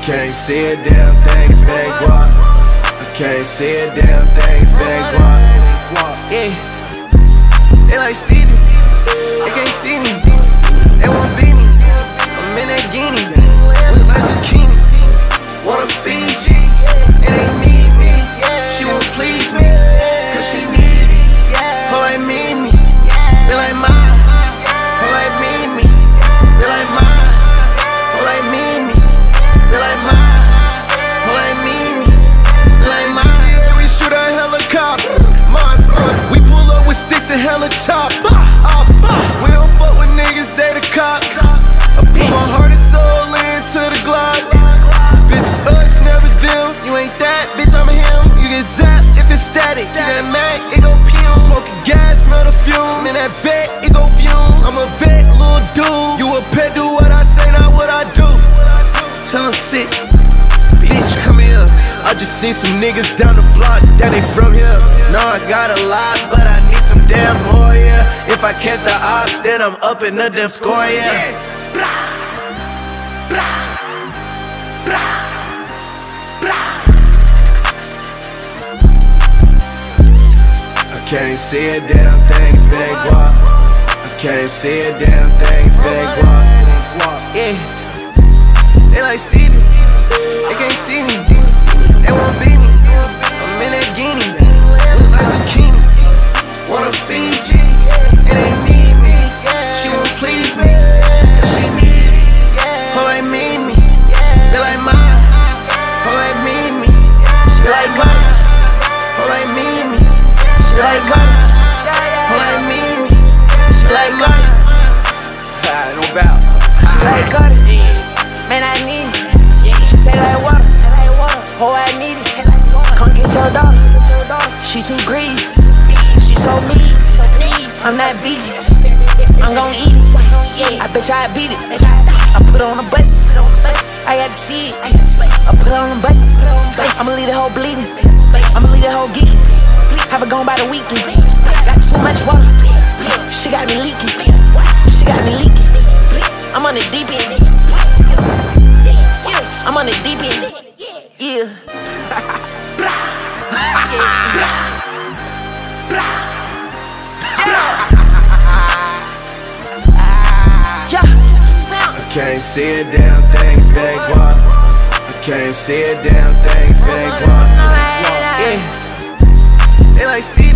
can't see a damn thing if it ain't guap. I can't see a damn thing if it ain't guap. Yeah, they like Stevie, they can't see me, they won't beat me. I'm in that guinea, look like zucchini. Wanna feed you, it ain't need me. She won't please me, cause she need me. Her like me, they like mine. Her like me, they like mine. Her like me, they like mine. Her like me, they like mine. We shoot at helicopters, monsters. We pull up with sticks and hella choppers. We don't fuck with niggas, they the cops. I put my heart and soul into the Glock. Bitch, us, never them. You ain't that, bitch, I'm him. You get zapped if it's static. You get mad, it go pew. Smoking gas, smell the fume. In that vet, it go fume. I'm a vet, little dude. You a pet, do what I say, not what I do. Tell him sit, bitch, come here. I just seen some niggas down the block, that ain't from here. No, I got a lot, but I need some damn more, yeah. If I catch the ops, then I'm up in the damn score, yeah. I can't see a damn thing if it ain't guap. I can't see a damn thing if it ain't guap. Yeah, they like Stevie, they can't see me, they won't beat me. I'm in that guinea, look like zucchini. Wanna feed you, it ain't need me. She won't please me, cause she need me. Her like me, they like mine. Her like me, she like mine. Her like me, she like mine. Her like me, she like mine. No doubt. She like got it, man, I need it. She taste like water, oh, I need it. Come get your daughter, she too greasy, she so neat. I'm not vegan, I'm gon' eat it. I bet you I beat it. I put her on the bus, I got to see it. I put her on the bus, I'ma leave the whole bleeding, I'ma leave the whole geeking. Have it gone by the weekend. Got too much water, she got me leaking. She got me leaking. I'm on the deep end. I'm on the deep end. Yeah. I can't see a damn thing if it ain't guap. I can't see a damn thing if it ain't guap. Yeah, they like Steve.